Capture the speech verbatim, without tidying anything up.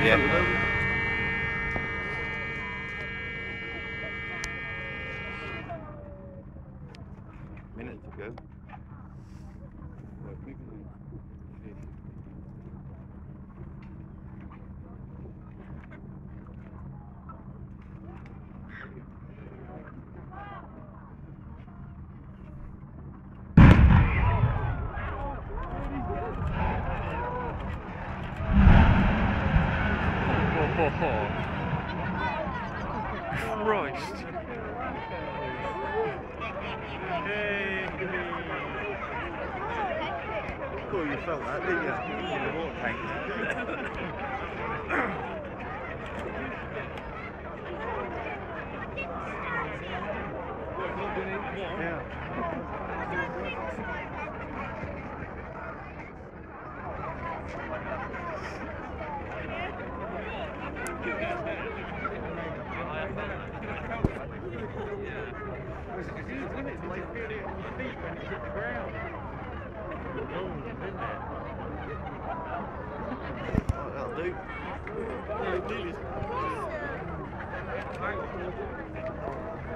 Yeah. Minute to go. Christ. Oh, you felt that, didn't you? In the water tank. Yeah. That'll do. Yeah, do this.